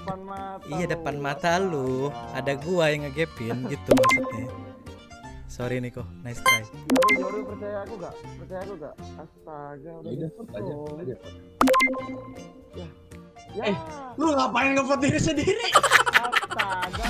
depan mata. Iya depan mata lu. Ada gua yang ngegepin gitu maksudnya. Sorry Niko, nice try. Yoru percaya aku gak? Percaya aku gak? Astaga, udah vote aja. Ya. Lu ngapain ngevote diri sendiri? Astaga.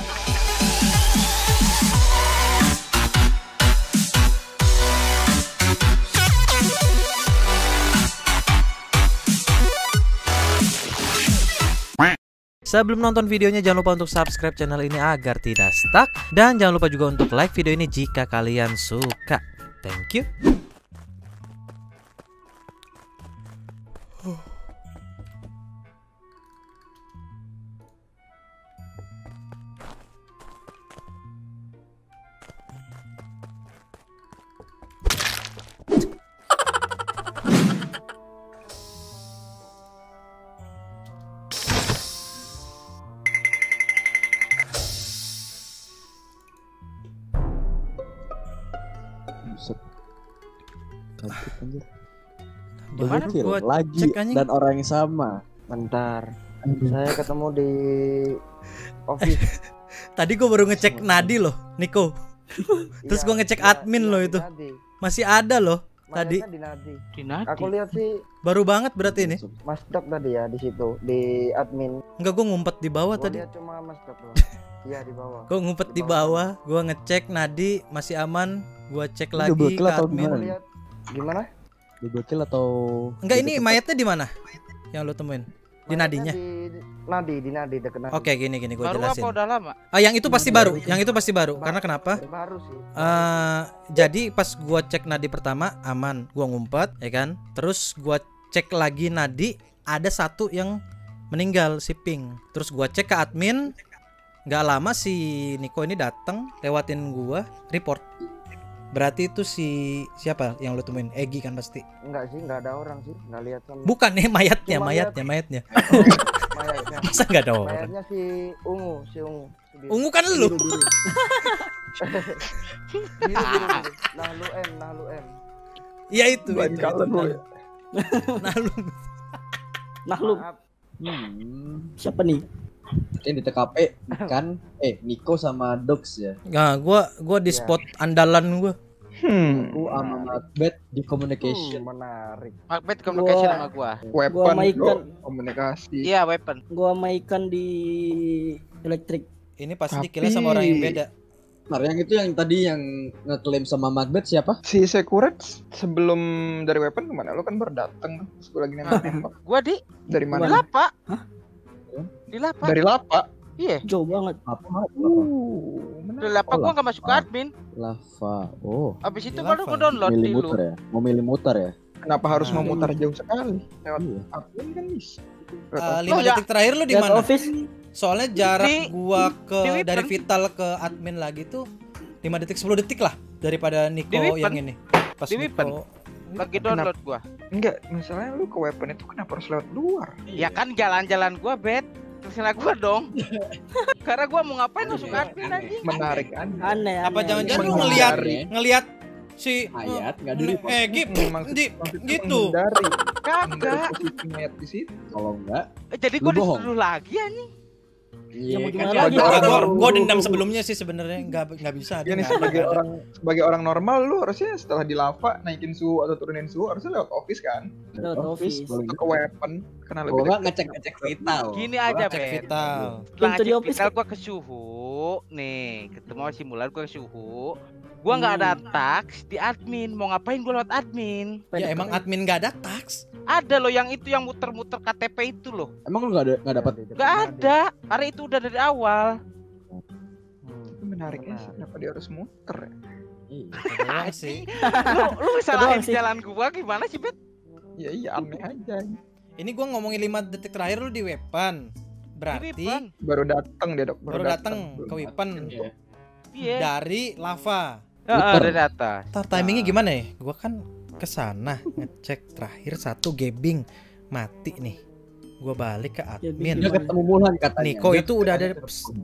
Sebelum nonton videonya jangan lupa untuk subscribe channel ini agar tidak stuck. Dan jangan lupa juga untuk like video ini jika kalian suka. Thank you. Kampret anjir. Dimana Berpikir gua lagi cek anjing? dan orang yang sama. Bentar. Saya ketemu di office. Tadi gua baru ngecek Nadi loh, Niko. Terus gua ngecek admin loh itu. Masih ada loh tadi. Di Nadi. Di Nadi. Aku lihat sih Baru banget berarti ini. Mas Dok tadi ya di situ di admin. Enggak, gua ngumpet di bawah Gua tadi. lihat cuma Mas Dok loh. Iya di bawah. Gua ngumpet di bawah, gua ngecek Nadi masih aman. Gua cek Ini lagi double kill ke atau admin. gimana? Lihat gimana? Double kill atau Enggak, ini mayatnya di mana? Yang lo temuin? Di Nadinya? Di Nadi dekat Nadi. Oke, gini gue Baru jelasin. apa udah lama? Yang itu pasti baru. Yang itu pasti baru. Karena kenapa? Baru sih. Jadi pas gua cek Nadi pertama aman, gua ngumpet, ya kan? Terus gua cek lagi Nadi, ada satu yang meninggal si Pink. Terus gua cek ke admin, nggak lama si Niko ini datang, lewatin gua, report. Berarti itu si siapa yang lo temuin? Egi kan pasti. Enggak sih, enggak ada orang sih, enggak lihat sama. Bukan nih mayatnya. Mayatnya. Masa nggak ada orang? Mayatnya si Ungu. Ungu kan lu. Nah lu M. Iya itu. Nah lu. Maaf. Siapa nih? Ini di TKP kan Niko sama Dox ya. Nah, gua di spot andalan gua. Aku sama Macbeth di communication. Menarik. Macbeth communication sama gua. Gua sama Ikan. Komunikasi. Iya, weapon. Gua sama Ikan di elektrik. Ini pasti dikira sama orang yang beda. Nah, yang itu yang tadi yang ngeklaim sama Macbeth siapa? Si Security sebelum dari weapon kemana? Lo kan baru dateng tuh. Terus gue lagi nembak. Gua di Dari Di mana? Lapa. Di Lapa. Dari Lapa. Iya. Jauh banget. Apa? Di Lapa gua enggak masuk ke admin. Lava. Oh, Habis itu Di baru Lapa. gua download milih di lu. muter ya? Mau milih muter ya? Kenapa harus Nah. memutar jauh sekali? Lewat Iya. admin kan bisa. 5 detik terakhir lu di Lihat mana? office. Soalnya jarak Di- gua di Weapon. dari Vital ke admin lagi tuh 5 detik 10 detik lah daripada Niko Di Weapon. yang ini. Pas Di Niko Weapon. Lagi download gua. Enggak, masalahnya lu ke weapon itu kenapa harus lewat luar? Ya kan jalan-jalan gua, Bet. Terserah gua dong. Karena gua mau ngapain masuk admin aja. Menarik kan? Aneh. apa aneh. jangan-jangan lu Menghindari. ngelihat si Ayat nggak diri. gitu. Dari Kagak. posisi mayat di situ. Kalau enggak, Jadi Lu gua bohong. disuruh lagi anjing. Ya, mau kan gimana ada lagi? orang- Gua dendam sebelumnya sih sebenarnya nggak bisa. Ya nih sebagai orang normal lu harusnya setelah di lava naikin suhu atau turunin suhu harusnya lewat office kan? Lewat office. paling Atau ke weapon karena Kalau lebih enggak dekat. ngecek vital. Gini aja, Cek Bet. Vital. Setelah Pintu di ngecek office vital gua ke suhu. Nih, ketemu si Mulan gua ke suhu. Gua nggak ada tax di admin. Mau ngapain gua lewat admin? Ya emang admin nggak ada tax. Ada loh yang itu yang muter-muter KTP itu loh. Emang lu enggak dapat Nggak ada. Karena itu udah dari awal. Itu menariknya sih, kenapa dia harus muter ya? Doang sih. Lu salahin Doang sih. jalan gua gimana sih, Bet? Ya iya aneh aja. Ini gua ngomongin 5 detik terakhir lu di Weapon. Ini, Berarti Pan. Baru datang dia, Dok. baru datang ke Belum Weapon Iya. dari lava. Ada data. Ntar timingnya gimana ya? Gua kan kesana ngecek terakhir satu gebing mati nih. Gua balik ke admin. Dia ketemu Mulhan katanya. Niko itu udah ada.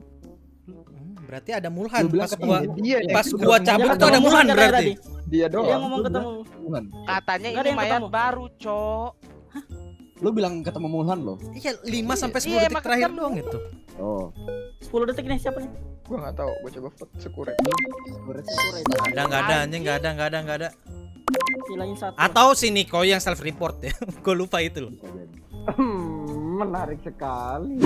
Berarti ada Mulhan. Lu bilang Pas ketemu gua Dia pas gua cabut Dia tuh ada ketemu Mulhan katanya berarti. tadi. dia Dia doang. ngomong ketemu. Mulhan. Katanya Nggak ada ini yang mayat ketemu. baru, Cok. Lu bilang ketemu Mulhan loh. Iya 5 sampai 10 Iya, detik emang terakhir ketemu. doang itu. Oh. 10 detik nih siapa nih? Gua nggak tahu, gua coba vote Sekuret. Nggak ada anjing, nggak ada. Hilangin satu. Atau si Niko yang self report ya. Gue lupa itu loh. Menarik sekali.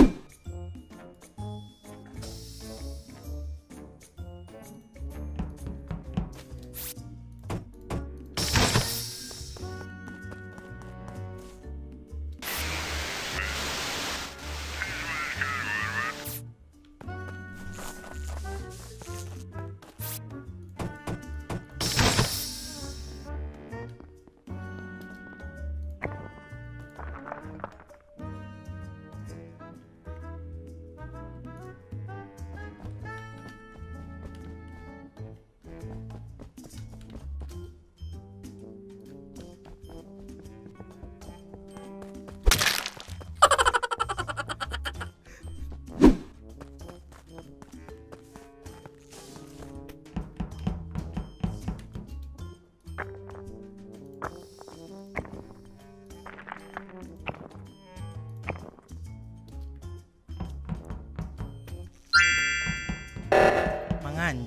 Mangan.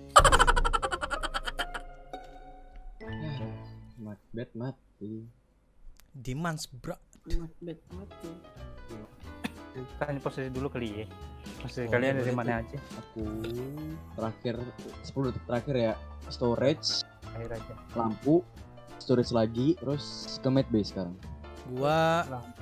Macbeth mati. Demands bro. Mati. Kan posisi dulu kali ya. Posisi Oh, kalian boleh dari mana tuh. aja? Aku terakhir 10 detik terakhir ya. Storage, Akhir aja. lampu, storage lagi, terus ke med base sekarang. Gua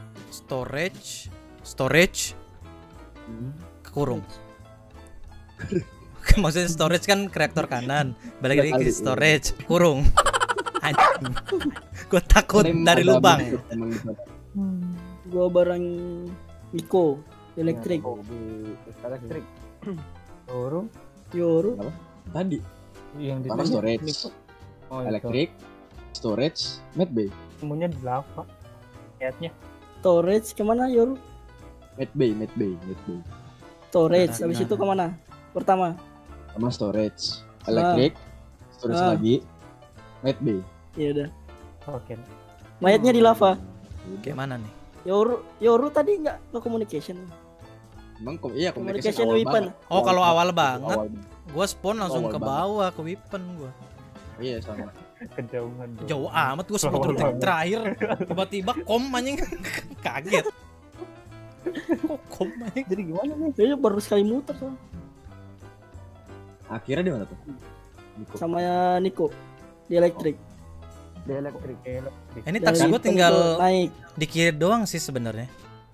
storage kekurung. Maksudnya storage kan ke reaktor kanan, balik lagi ke storage, kurung. Anjing. Gua takut Lem dari ada lubang. bentuk emang di sana. Gua bareng Miko, elektrik. Di elektrik. Turun Yoru, Tadi yang di sama storage, Oh, itu. elektrik, storage, med bay. Semuanya di lava. Lihatnya. storage kemana Yoru? Med bay. Storage, Nah, habis nah, itu kemana? Pertama. Sama storage, elektrik, storage Ah. lagi, med bay. Ya udah. Oke. Mayatnya di lava. Kayak mana nih? Yoru tadi nggak communication. Emang iya Communication awal weapon. banget. Oh, kalau awal banget, Awal gua spawn langsung Awal ke banget. bawah ke weapon gua. Iya sama. Kejauhan. bro. Jauh amat gua 10 detik Awal terakhir tiba-tiba kom anjing. Kaget. Kok kom anjing? Jadi gimana nih? Dia baru sekali muter soalnya. Akhirnya di mana tuh? Niko. Sama Niko di elektrik. Di elektrik. Ini Dari taksi gua weapon tinggal itu naik. di kiri doang sih sebenarnya.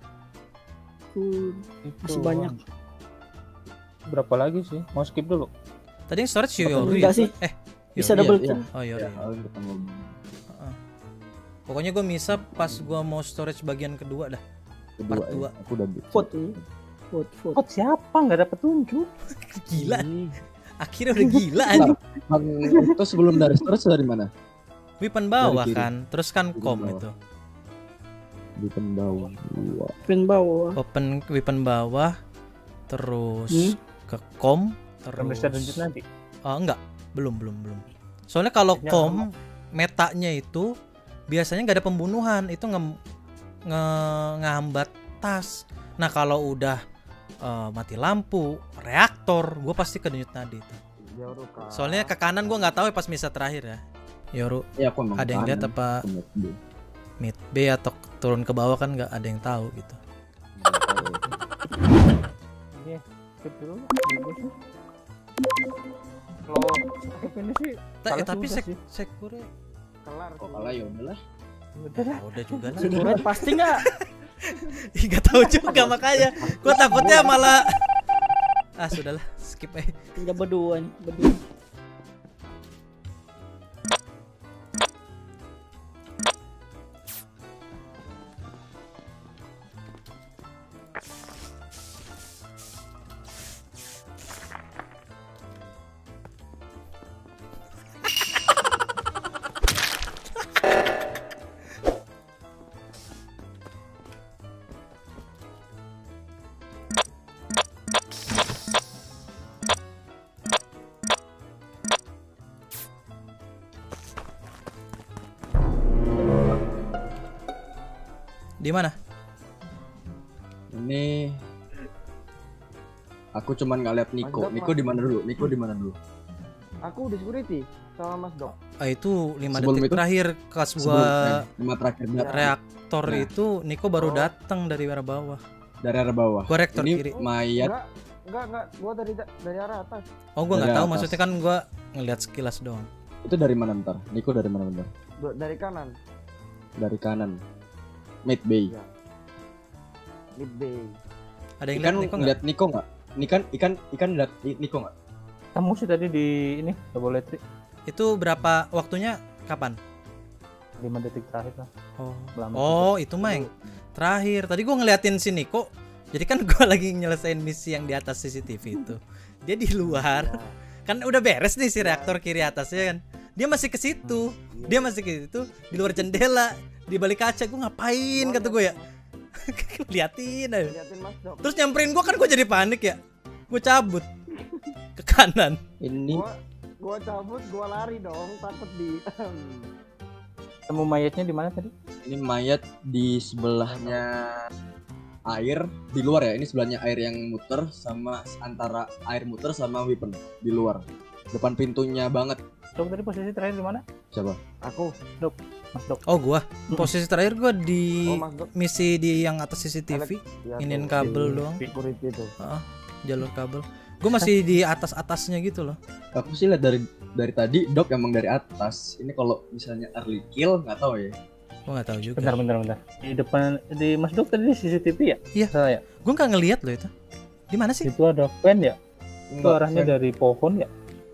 Masih banyak. Berapa lagi sih? Mau skip dulu. Tadi yang storage Yoru Enggak ya? sih. Bisa Iya, double iya. kill. Oh Yoru. Ya, harus ketemu. Pokoknya gue misa pas gua mau storage bagian kedua dah. Kedua, Part dua. Aku udah bisa. Vote nih. Vote. Kok siapa nggak dapat tunjuk? Gila. Akhirnya udah gila anjing. Bang, itu sebelum dari storage dari mana? Weapon bawah Dari kiri. kan, terus kan Weapon kom bawah. itu. Di bawah. Dua. Pin bawah. Open weapon bawah, terus ke kom, Belum bisa tunjuk terus. nanti. Oh enggak, belum. Soalnya kalau Kayaknya kom metanya itu biasanya nggak ada pembunuhan, itu ngehambat tas. Nah kalau udah mati lampu, reaktor, gue pasti ke denyut nadi itu. Yoru kah? Soalnya ke kanan gue nggak tahu ya pas misa terakhir ya. Yoru Iya, aku emang ada yang lihat apa Aku med bay. mid B atau turun ke bawah kan nggak ada yang tahu gitu. Iya, skip dulu. Kalau skip ini sih. kalah Tapi sudah sih. sekure Kelar. Kok kalah ya udahlah. Udah lah. udah juga lah. Surat pasti nggak? Nggak tahu juga makanya. Gue takutnya malah sudahlah skip aja. Tinggal berdua nih. Berdua. Di mana? Ini Aku cuman nggak lihat Niko. Mas Dok, Niko di mana dulu? Niko di mana dulu? Aku di security sama Mas Dok. Itu 5 Sebelum detik itu? terakhir pas Sebelum gua 5 terakhir reaktor Nah. itu Niko baru Oh. datang dari arah bawah. dari arah bawah. Gua reaktor Ini kiri. mayat Enggak. Gua dari arah atas. Oh, gua nggak Dari tahu atas. maksudnya kan gua ngelihat sekilas doang. itu dari mana bentar? Niko dari mana bentar? Dari kanan. Dari kanan. Mid Bay. Ya. Mid bay. Ada yang Ikan lihat Niko nggak? ngeliat Niko nggak? Ikan lihat Niko nggak? Kamu sih tadi di ini laboratory Itu berapa waktunya? Kapan? 5 detik terakhir lah. Oh. Lama Oh, itu mah yang terakhir. Tadi gua ngeliatin si Niko. Jadi kan gua lagi nyelesain misi yang di atas CCTV itu. Dia di luar. Ya. Kan udah beres nih si reaktor kiri atasnya kan. Dia masih ke situ. Dia masih ke situ di luar jendela, di balik kaca. Gua ngapain kata gue ya? Liatin aja. Liatin Mas Dok. Terus nyamperin gua kan gua jadi panik ya. Gua cabut ke kanan. Ini Gua cabut, gua lari dong, takut di Temu mayatnya di mana tadi? ini mayat di sebelahnya air di luar ya. Ini sebelahnya air yang muter sama antara air muter sama weapon di luar. Depan pintunya banget. Dok tadi posisi terakhir di mana? Coba. aku. Mas Dok. Oh, gua posisi terakhir gua di Oh, Mas Dok. misi di yang atas CCTV. Ya, Iniin tuh, kabel di doang. Security itu. Jalur kabel. Gue masih di atas-atasnya gitu loh. Aku sih lihat dari tadi Dok emang dari atas. Ini kalau misalnya early kill nggak tahu ya. Gue nggak tahu juga. Bentar. Di depan di Mas Dok tadi di CCTV ya? Iya. Salah ya? Gue nggak ngelihat loh itu. Di mana sih? Itu ada fan ya? Itu Enggak, arahnya Fan. dari pohon ya?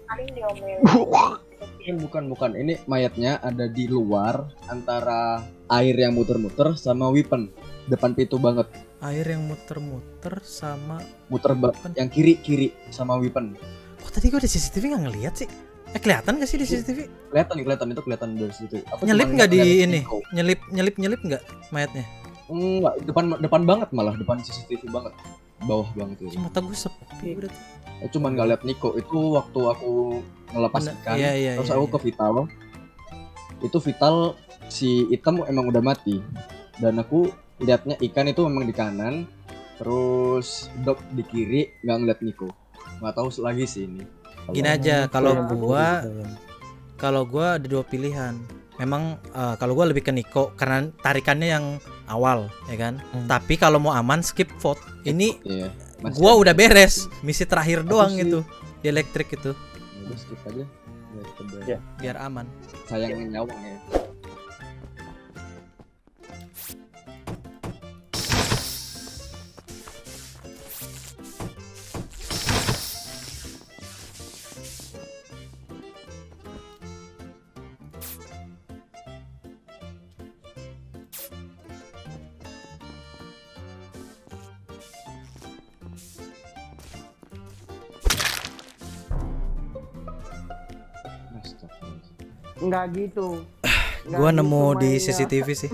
Bukan. Ini mayatnya ada di luar antara air yang muter-muter sama weapon. Depan pintu banget. Air yang muter-muter sama. Yang kiri sama weapon. Kok tadi gue di CCTV nggak ngelihat sih? Kelihatan nggak sih di CCTV? Kelihatan dari situ. Aku Nyelip cuma nggak di ngeliat ini? Niko. Nyelip nggak mayatnya? Enggak, depan banget malah, depan CCTV banget. Bawah banget itu. Mata gue sepi berarti. Aku cuman nggak lihat Niko. Itu waktu aku ngelepas Bener, ikan. iya, Terus iya, aku iya. ke Vital. Itu Vital si hitam emang udah mati. Dan aku lihatnya ikan itu memang di kanan. Terus Dok di kiri, nggak ngeliat Niko. Nggak tahu lagi sih ini. Gini aja, kalau Gua gua ada dua pilihan. Memang kalau gua lebih ke Niko karena tarikannya yang awal, ya kan. Tapi kalau mau aman skip vote. Ini Iya. masih gua ada. udah beres, misi terakhir Aku doang sih- itu di elektrik itu, Ya udah, skip aja. Biar kita Ya. biar aman. sayangin nyawang ya. Astagfirullah. Enggak gitu. Nggak Gua gitu nemu di mainnya. CCTV sih.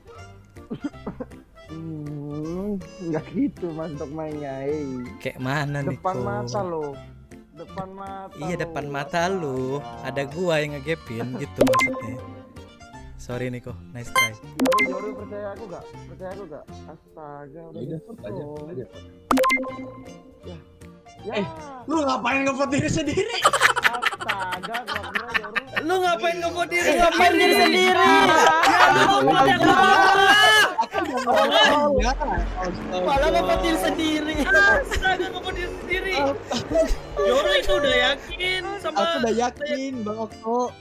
Enggak gitu Mas Dok mainnya. Kayak mana nih? Depan mata lo. Depan mata. Iya, lo. depan mata lu. Astaga. Ada gua yang ngegepin gitu maksudnya. Sorry Niko, nice try. Yoru percaya aku gak? Astaga, Ya udah, vote aja, vote aja. Ya. Lu ngapain ngevote diri sendiri? Astaga, gua kira Yoru. Lu ngapain ngevote diri? Ngapain diri sendiri? Malah ngevote diri sendiri. Astaga, ngevote diri sendiri. Yoru itu udah yakin sama. Aku udah yakin Bang Okto.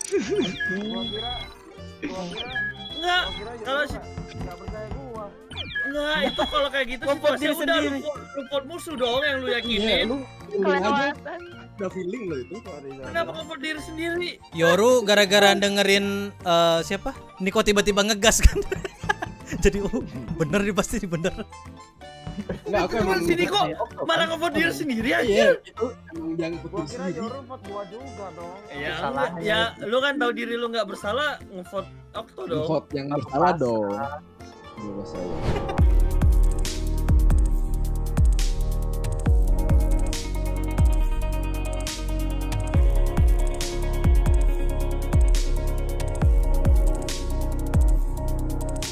Enggak, Yoru kalau si- nggak percaya gua. enggak itu kalau kayak gitu Ngevote situasinya diri udah sendiri. lu vote musuh dong yang lu Iya, yakinin. lu feeling aja. Udah feeling lo itu. Kenapa ngevote diri sendiri? Yoru gara-gara dengerin siapa? Niko tiba-tiba ngegas kan. Jadi bener nih pasti bener. Enggak, aku Teman emang sini kok Okto, malah kan? ngevote diri sendiri Iya, aja. itu emang dia ngikut Gua diri kira sendiri. Yoru vote gua juga dong. Ya, Salahnya. ya lu kan tahu diri lu nggak bersalah ngevote Okto dong. Vote yang bersalah dong. Gua saya.